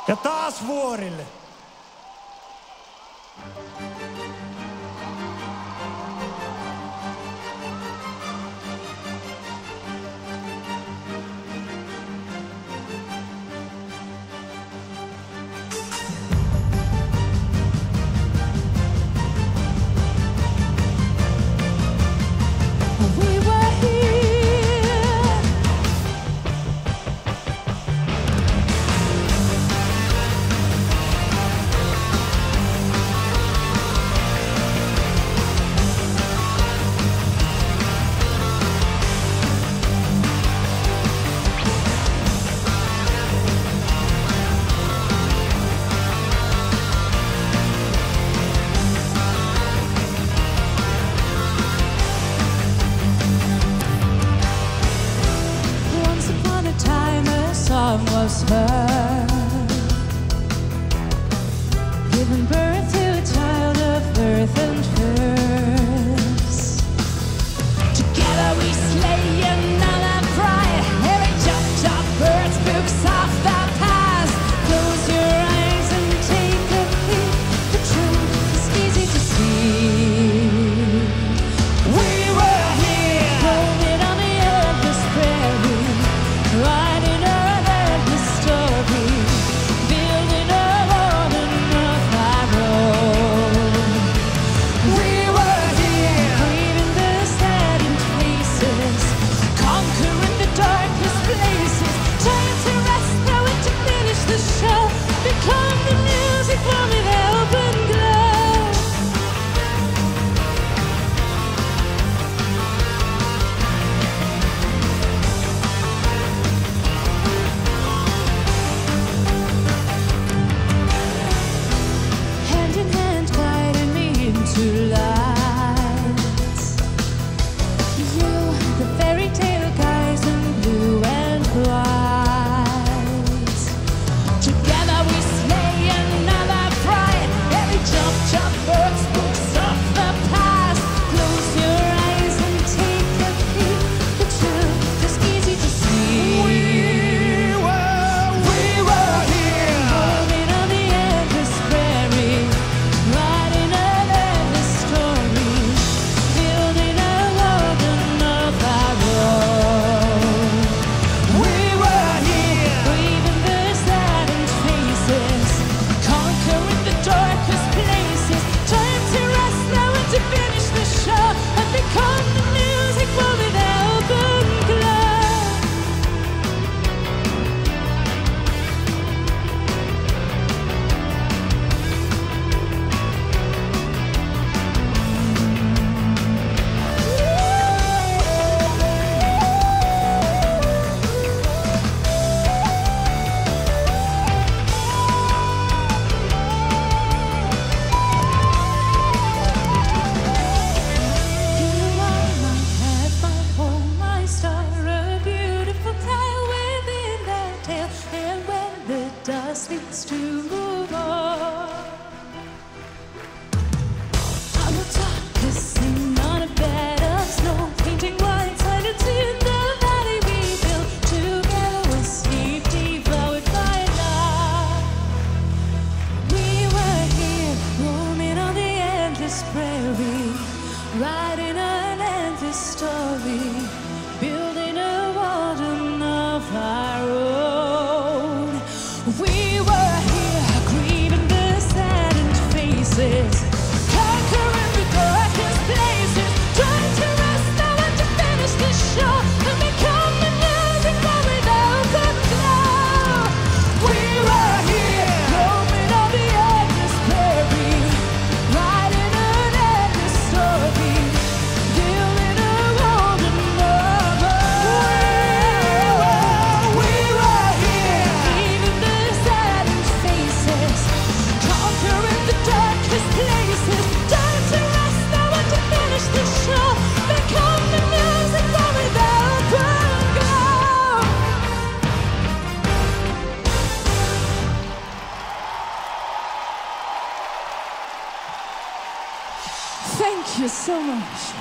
Ja taas vuorille. Was heard, giving birth to a child of earth and curse. Together we slay another pride. Every chop bird spooks off the past. Close your eyes and take a peek. The truth is easy to see. We were here, roaming on the endless prairie, riding story, building a world enough our own. We were here, braving the saddened faces, conquering the darkest places. Time to rest now and to finish the show. Become the music from an open glow. To light, you, the fairy tale guys in blue and white. Together we slay another pride. Every chop bird spooks off the past. Close your eyes and take a peek. The truth is easy to see. We were here, roaming on the endless prairie, riding needs to move on. I will talk, listening on a bed of snow, painting white silence in the valley we built. Together we'll sleep devoured by love. We were here, roaming on the endless prairie, writing an endless story, building a world of our own. We were here, grieving the saddened faces, conquering the darkest places, trying to rest now and to finish the show and become the music from without the glow. We were here, roaming on the endless prairie, writing an endless story, building a world of love. We were here, grieving the saddened faces, conquering the darkest places. Time to rest now and to finish the show. Become the music from without the glow. Thank you so much.